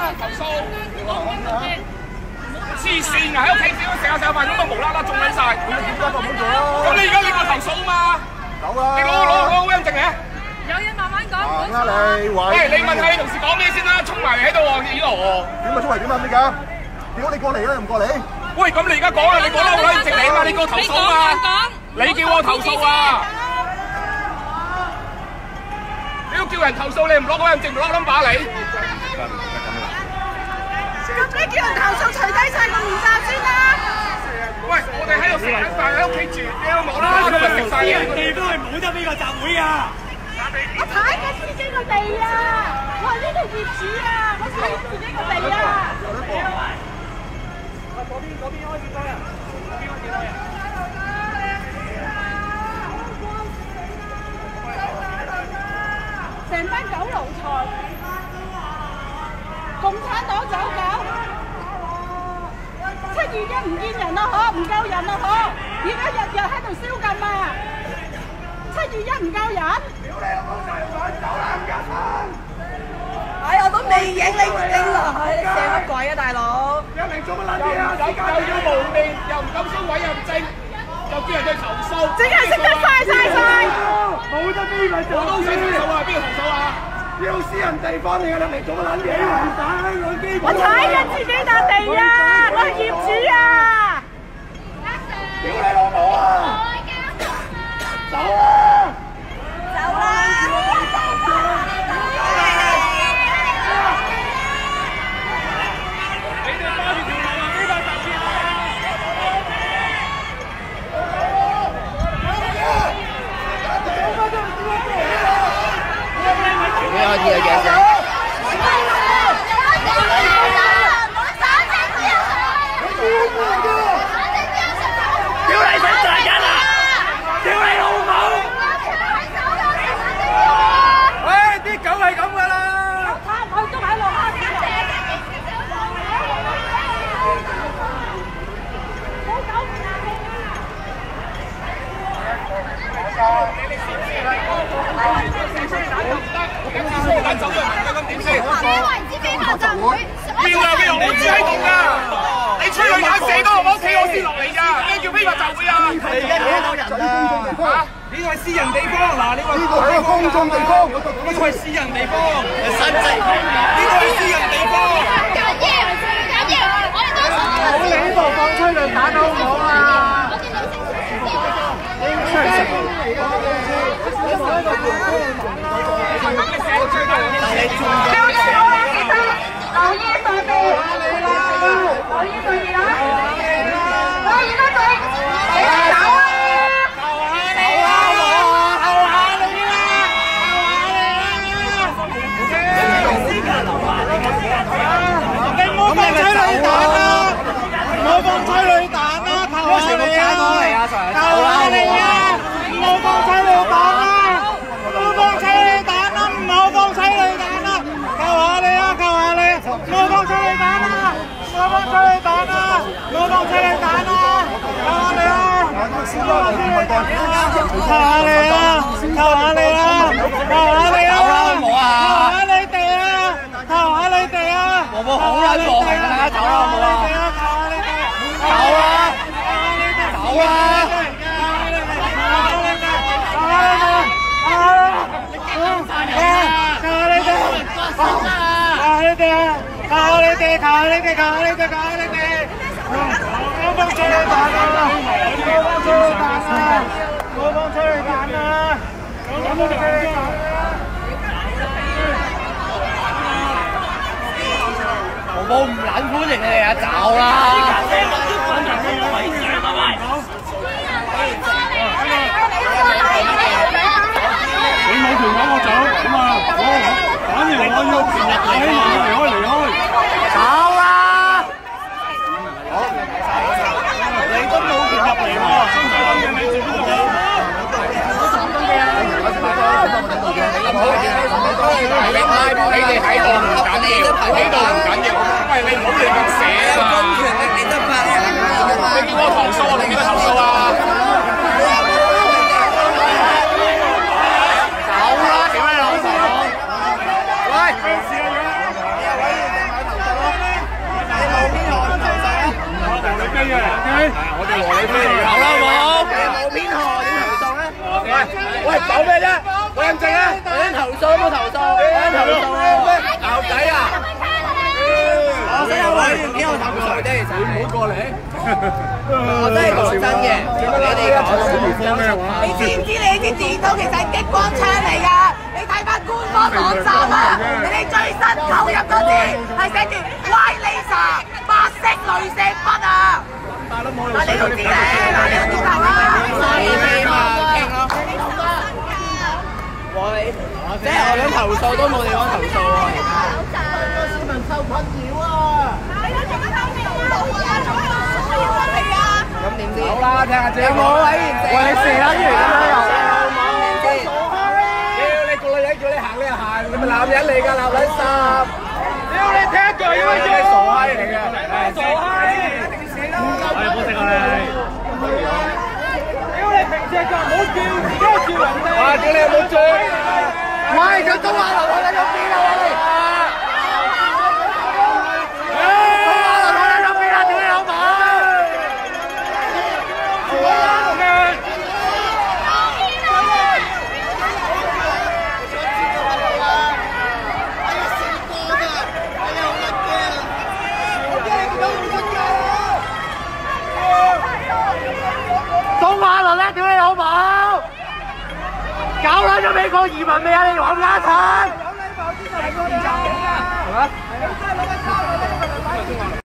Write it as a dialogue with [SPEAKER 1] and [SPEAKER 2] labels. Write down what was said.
[SPEAKER 1] 投訴。黐線㗎，喺屋企點樣食下飯咁啊無啦啦中撚晒。咁你而家你個投訴啊嘛？
[SPEAKER 2] 走啦！
[SPEAKER 1] 你攞威證嚟啊！
[SPEAKER 3] 有嘢慢慢講。
[SPEAKER 2] 你
[SPEAKER 1] 喂，你問下你同事講咩先啦？衝埋嚟喺度喎，呢度。
[SPEAKER 2] 點啊？衝嚟點啊？咩㗎？屌你過嚟啦，又唔過嚟？
[SPEAKER 1] 喂，咁你而家講啊！你講啦，我攞證嚟啊嘛！你叫我投訴啊嘛！你叫我投訴啊！你要叫人投訴，你唔攞嗰樣證，唔攞 number 你。
[SPEAKER 3] 咁你叫人投訴，除低晒個面罩先啦。
[SPEAKER 1] 喂，我哋喺度食緊飯，喺屋企住，你有冇啦？今日食晒嘢。
[SPEAKER 4] 地方係冇得呢個集會㗎。
[SPEAKER 3] 我睇緊自己個地啊！我係呢度業主啊！我睇緊自己個地啊！嗰邊開始多人，嗰邊開始多人。成班狗奴才，共產黨走狗。721唔見人啦，嗬，唔夠人啦，嗬，而家日日喺度宵禁啊！721唔夠人。哎，我都未影你落去，你射乜鬼啊，大佬？
[SPEAKER 1] 一名做乜撚嘢啊？又要無面，又唔敢收委任證，又叫人去投訴，
[SPEAKER 3] 淨係識得快晒！
[SPEAKER 4] 冇得呢個集
[SPEAKER 1] 我都想投訴啊！邊個投訴啊？
[SPEAKER 4] 要私人地方你兩名做乜撚嘢？打香港基本。
[SPEAKER 3] 我睇緊自己笪地啊！我係業主啊！
[SPEAKER 4] 屌你老母啊！走啊！
[SPEAKER 3] 走啦！
[SPEAKER 5] 你開始嘅嘅聲。
[SPEAKER 4] 屌你想賺人啊！屌你老母！喂，啲狗係咁噶啦！
[SPEAKER 3] 我都喺度蝦緊。冇狗唔客氣啊！
[SPEAKER 1] 走咗人咁點先？
[SPEAKER 3] 你為之非法集會，
[SPEAKER 1] 票啊票，我知喺度㗎。你催淚彈射到我屋企，我先落嚟咋？咩叫非法集會啊？
[SPEAKER 2] 你而家幾多人啊？
[SPEAKER 1] 呢個係私人地方，嗱呢個
[SPEAKER 2] 呢個係一個公眾地方，
[SPEAKER 1] 呢個係私人地方，
[SPEAKER 5] 新制
[SPEAKER 1] 呢個係私人地方。
[SPEAKER 3] 緊要，我哋都
[SPEAKER 4] 冇你呢度放催淚彈好唔好啊？
[SPEAKER 5] 我唔撚歡迎你哋啊，走啦！
[SPEAKER 4] 你冇權趕我走，咁啊，反而我要權力，你希望佢哋可以離開。
[SPEAKER 5] 走啦！
[SPEAKER 4] 好，你都冇權入嚟喎，新界嘅你自己就有。
[SPEAKER 1] 你哋喺度唔緊要，喺度唔緊要。喂，你唔好亂咁寫啊！公權力你得法啊！你叫我投訴啊？你叫我投訴啊？走啦！屌你老母！喂！咩事啊？ 和理非嚟㗎，好啦冇？
[SPEAKER 5] 冇編號點投訴咧？
[SPEAKER 1] 喂，講咩啫？我認證啊！
[SPEAKER 5] 有人投訴有冇投訴？有人投訴啊！
[SPEAKER 1] 牛仔啊！
[SPEAKER 5] 我真係可以編號投訴啫，其實
[SPEAKER 1] 唔好過嚟。
[SPEAKER 5] 我真係講真嘅，你哋講。
[SPEAKER 3] 你知唔知你啲電腦其實係激光槍嚟㗎？你睇翻官方網站啊，你哋最新購入嗰啲係寫住 White Laser 白色雷射筆啊！嗱，你都知咧，嗱，你都點頭啦？
[SPEAKER 5] 你咪嘛傾咯。喂，即係我想投訴都冇地方投訴喎。市民受困擾啊！咁點先？
[SPEAKER 1] 好啦，聽下姐。
[SPEAKER 5] 有冇委員射？喂，你射啦，依然咁樣又。
[SPEAKER 1] 你個女人叫你行你就行，你咪男人嚟㗎，男人衫。屌你踢腳要咩啫？傻閪嚟嘅，傻閪！
[SPEAKER 4] 係唔好食啊你！
[SPEAKER 1] 屌你平隻腳唔好叫，而家叫人哋。哇！屌你有冇醉？喂，佢中華樓喺度邊啊喂！
[SPEAKER 5] 中華輪咧，屌你老母！搞撚咗美國移民未啊？你冚家鏟！